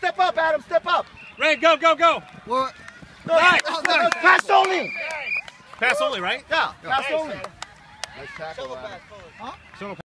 step up, Adam, step up. Ray, go, go, go. What? Nice. Pass only. Pass only, right? Yeah, pass only. Nice tackle, Adam. Huh?